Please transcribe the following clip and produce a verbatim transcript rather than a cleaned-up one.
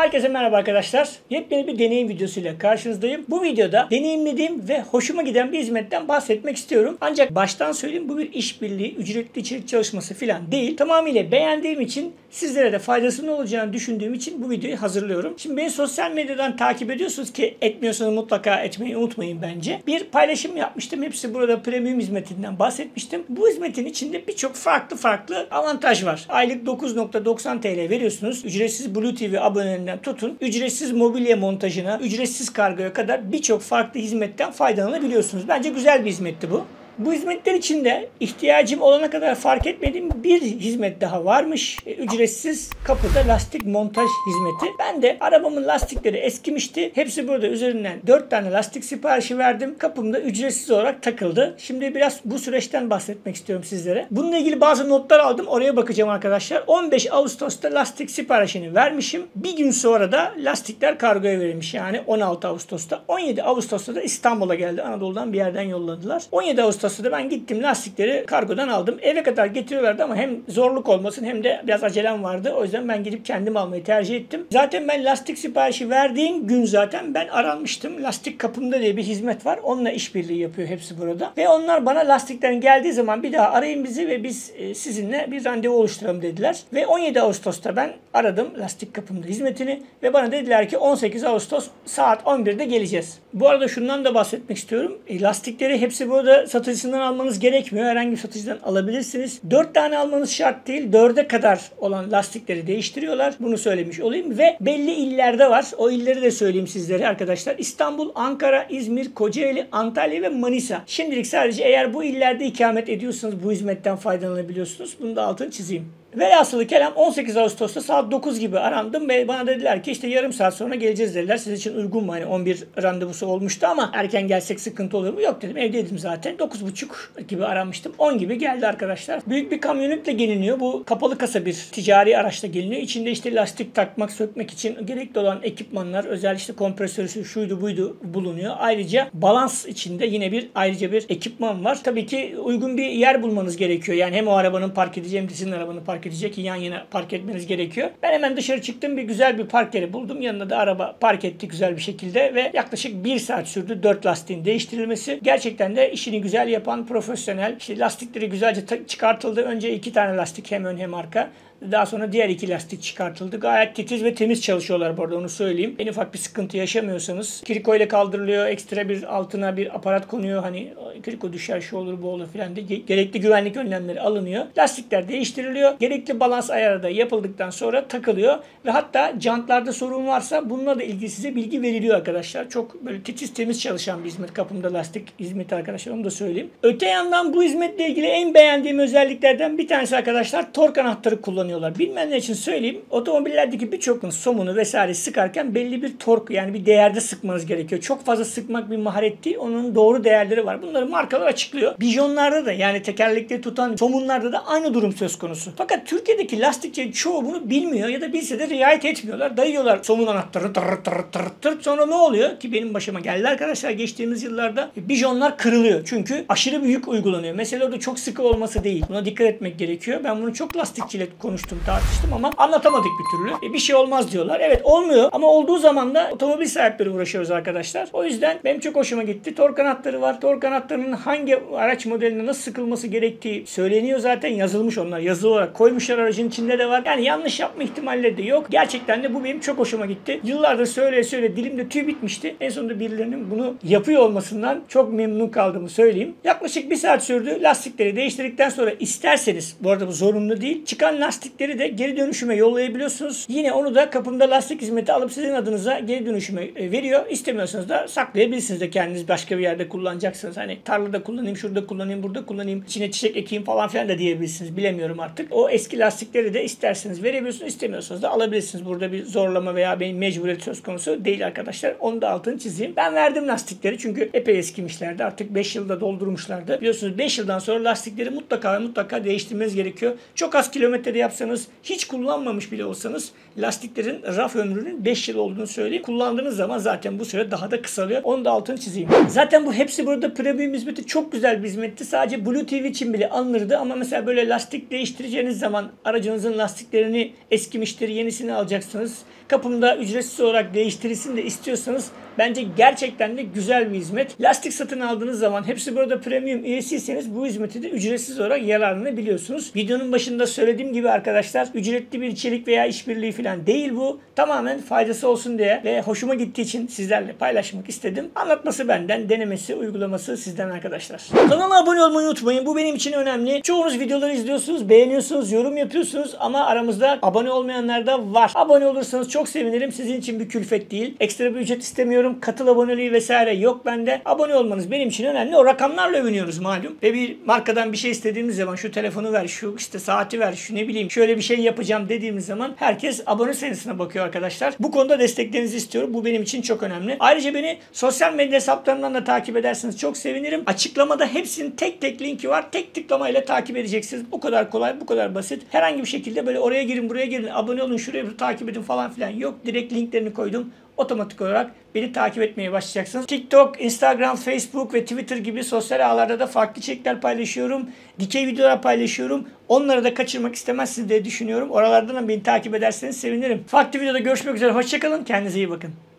Herkese merhaba arkadaşlar. Yepyeni bir deneyim videosuyla karşınızdayım. Bu videoda deneyimlediğim ve hoşuma giden bir hizmetten bahsetmek istiyorum. Ancak baştan söyleyeyim, bu bir işbirliği, ücretli içerik çalışması falan değil. Tamamıyla beğendiğim için, sizlere de faydasının olacağını düşündüğüm için bu videoyu hazırlıyorum. Şimdi beni sosyal medyadan takip ediyorsunuz ki etmiyorsanız mutlaka etmeyi unutmayın bence. Bir paylaşım yapmıştım. Hepsi burada premium hizmetinden bahsetmiştim. Bu hizmetin içinde birçok farklı farklı avantaj var. Aylık dokuz nokta doksan T L veriyorsunuz. Ücretsiz Blue T V aboneliğinden tutun, ücretsiz mobilya montajına, ücretsiz kargoya kadar birçok farklı hizmetten faydalanabiliyorsunuz. Bence güzel bir hizmetti bu. Bu hizmetler içinde ihtiyacım olana kadar fark etmediğim bir hizmet daha varmış. E, ücretsiz kapıda lastik montaj hizmeti. Ben de arabamın lastikleri eskimişti. Hepsi burada, üzerinden dört tane lastik siparişi verdim. Kapımda ücretsiz olarak takıldı. Şimdi biraz bu süreçten bahsetmek istiyorum sizlere. Bununla ilgili bazı notlar aldım. Oraya bakacağım arkadaşlar. on beş Ağustos'ta lastik siparişini vermişim. Bir gün sonra da lastikler kargoya verilmiş. Yani on altı Ağustos'ta. on yedi Ağustos'ta da İstanbul'a geldi. Anadolu'dan bir yerden yolladılar. on yedi Ağustos'ta da ben gittim, lastikleri kargodan aldım. Eve kadar getiriyorlardı ama hem zorluk olmasın hem de biraz acelem vardı. O yüzden ben gidip kendim almayı tercih ettim. Zaten ben lastik siparişi verdiğim gün zaten ben aranmıştım. Lastik kapımda diye bir hizmet var. Onunla işbirliği yapıyor hepsi burada. Ve onlar bana lastiklerin geldiği zaman bir daha arayın bizi ve biz sizinle bir randevu oluşturalım dediler. Ve on yedi Ağustos'ta ben aradım lastik kapımda hizmetini ve bana dediler ki on sekiz Ağustos saat on birde geleceğiz. Bu arada şundan da bahsetmek istiyorum. E, lastikleri hepsi burada satıcısından almanız gerekmiyor. Herhangi bir satıcıdan alabilirsiniz. dört tane almanız şart değil. dörde kadar olan lastikleri değiştiriyorlar. Bunu söylemiş olayım. Ve belli illerde var. O illeri de söyleyeyim sizlere arkadaşlar. İstanbul, Ankara, İzmir, Kocaeli, Antalya ve Manisa. Şimdilik sadece eğer bu illerde ikamet ediyorsanız bu hizmetten faydalanabiliyorsunuz. Bunu da altını çizeyim. Velhasılı kelam on sekiz Ağustos'ta saat dokuz gibi arandım ve bana dediler ki işte yarım saat sonra geleceğiz dediler. Siz için uygun mu? Hani on bir randevusu olmuştu ama erken gelsek sıkıntı olur mu? Yok dedim, evdeydim zaten. dokuz buçuk gibi aranmıştım. on gibi geldi arkadaşlar. Büyük bir kamyonetle geliniyor. Bu kapalı kasa bir ticari araçla geliniyor. İçinde işte lastik takmak, sökmek için gerekli olan ekipmanlar, özel işte kompresörü, şuydu buydu bulunuyor. Ayrıca balans içinde yine bir ayrıca bir ekipman var. Tabii ki uygun bir yer bulmanız gerekiyor. Yani hem o arabanın park edeceği hem de sizin arabanın park edecek ki yan yana park etmeniz gerekiyor. Ben hemen dışarı çıktım, bir güzel bir park yeri buldum. Yanında da araba park etti güzel bir şekilde ve yaklaşık bir saat sürdü dört lastiğin değiştirilmesi. Gerçekten de işini güzel yapan profesyonel. İşte lastikleri güzelce çıkartıldı. Önce iki tane lastik, hem ön hem arka. Daha sonra diğer iki lastik çıkartıldı. Gayet titiz ve temiz çalışıyorlar bu arada, onu söyleyeyim. En ufak bir sıkıntı yaşamıyorsanız. Kriko ile kaldırılıyor. Ekstra bir altına bir aparat konuyor. Hani kriko düşer, şu olur bu olur filan diye. Gerekli güvenlik önlemleri alınıyor. Lastikler değiştiriliyor. Gerekli balans ayarı da yapıldıktan sonra takılıyor. Ve hatta jantlarda sorun varsa bununla da ilgili size bilgi veriliyor arkadaşlar. Çok böyle titiz temiz çalışan bir hizmet. Kapımda lastik hizmeti arkadaşlar, onu da söyleyeyim. Öte yandan bu hizmetle ilgili en beğendiğim özelliklerden bir tanesi arkadaşlar, tork anahtarı kullanıyorlar. Bilmeyenler için söyleyeyim. Otomobillerdeki birçok somunu vesaire sıkarken belli bir tork, yani bir değerde sıkmanız gerekiyor. Çok fazla sıkmak bir maharet değil. Onun doğru değerleri var. Bunları markalar açıklıyor. Bijonlarda da, yani tekerlekleri tutan somunlarda da aynı durum söz konusu. Fakat Türkiye'deki lastikçilerin çoğu bunu bilmiyor ya da bilse de riayet etmiyorlar. Dayıyorlar somun anahtarı tır tır tır tır. Sonra ne oluyor? Ki benim başıma geldi arkadaşlar geçtiğimiz yıllarda. Bijonlar kırılıyor. Çünkü aşırı büyük uygulanıyor. Mesela orada çok sıkı olması değil. Buna dikkat etmek gerekiyor. Ben bunu çok lastikçiyle konuştum, tartıştım ama anlatamadık bir türlü. E, bir şey olmaz diyorlar. Evet, olmuyor ama olduğu zaman da otomobil sahipleri uğraşıyoruz arkadaşlar. O yüzden benim çok hoşuma gitti. Tork anahtarı var. Tork anahtarının hangi araç modeline nasıl sıkılması gerektiği söyleniyor zaten. Yazılmış, onlar yazılı olarak koymuşlar, aracın içinde de var. Yani yanlış yapma ihtimalleri de yok. Gerçekten de bu benim çok hoşuma gitti. Yıllardır söyle söyle dilimde tüy bitmişti. En sonunda birilerinin bunu yapıyor olmasından çok memnun kaldığımı söyleyeyim. Yaklaşık bir saat sürdü. Lastikleri değiştirdikten sonra isterseniz, bu arada bu zorunlu değil, çıkan lastikleri de geri dönüşüme yollayabiliyorsunuz. Yine onu da kapımda lastik hizmeti alıp sizin adınıza geri dönüşüme veriyor. İstemiyorsanız da saklayabilirsiniz de, kendiniz başka bir yerde kullanacaksınız. Hani tarlada kullanayım, şurada kullanayım, burada kullanayım, içine çiçek ekeyim falan filan da diyebilirsiniz. Bilemiyorum artık. O eski lastikleri de isterseniz verebiliyorsunuz, istemiyorsanız da alabilirsiniz. Burada bir zorlama veya bir mecburiyet söz konusu değil arkadaşlar. Onu da altını çizeyim. Ben verdim lastikleri çünkü epey eskimişlerdi. Artık beş yılda doldurmuşlardı. Biliyorsunuz beş yıldan sonra lastikleri mutlaka ve mutlaka değiştirmeniz gerekiyor. Çok az kilometrede yapsanız, hiç kullanmamış bile olsanız lastiklerin raf ömrünün beş yıl olduğunu söyleyeyim. Kullandığınız zaman zaten bu süre daha da kısalıyor. Onu da altını çizeyim. Zaten bu hepsi burada premium hizmeti çok güzel bir hizmetti. Sadece Blue T V için bile alınırdı ama mesela böyle lastik değiştireceğiniz zaman aracınızın lastiklerini eskimiştir, yenisini alacaksınız. Kapımda ücretsiz olarak değiştirilsin de istiyorsanız bence gerçekten de güzel bir hizmet. Lastik satın aldığınız zaman Hepsi Burada Premium üyesiyseniz bu hizmeti de ücretsiz olarak yararlanabiliyorsunuz. Videonun başında söylediğim gibi arkadaşlar, ücretli bir içerik veya işbirliği falan değil bu. Tamamen faydası olsun diye ve hoşuma gittiği için sizlerle paylaşmak istedim. Anlatması benden, denemesi, uygulaması sizden arkadaşlar. Kanala abone olmayı unutmayın. Bu benim için önemli. Çoğunuz videoları izliyorsunuz, beğeniyorsunuz, yorum yapıyorsunuz ama aramızda abone olmayanlar da var. Abone olursanız çok sevinirim. Sizin için bir külfet değil. Ekstra bir ücret istemiyorum. Katıl aboneliği vesaire yok bende. Abone olmanız benim için önemli. O rakamlarla övünüyoruz malum. Ve bir markadan bir şey istediğimiz zaman şu telefonu ver, şu işte saati ver, şu ne bileyim şöyle bir şey yapacağım dediğimiz zaman herkes abone sayısına bakıyor arkadaşlar. Bu konuda desteklerinizi istiyorum. Bu benim için çok önemli. Ayrıca beni sosyal medya hesaplarımdan da takip ederseniz çok sevinirim. Açıklamada hepsinin tek tek linki var. Tek tıklamayla takip edeceksiniz. Bu kadar kolay, bu kadar basit. Herhangi bir şekilde böyle oraya girin, buraya girin, abone olun, şuraya bir takip edin falan filan yok. Direkt linklerini koydum. Otomatik olarak beni takip etmeye başlayacaksınız. TikTok, Instagram, Facebook ve Twitter gibi sosyal ağlarda da farklı içerikler paylaşıyorum. Dikey videolar paylaşıyorum. Onları da kaçırmak istemezsiniz diye düşünüyorum. Oralardan da beni takip ederseniz sevinirim. Farklı videoda görüşmek üzere. Hoşçakalın. Kendinize iyi bakın.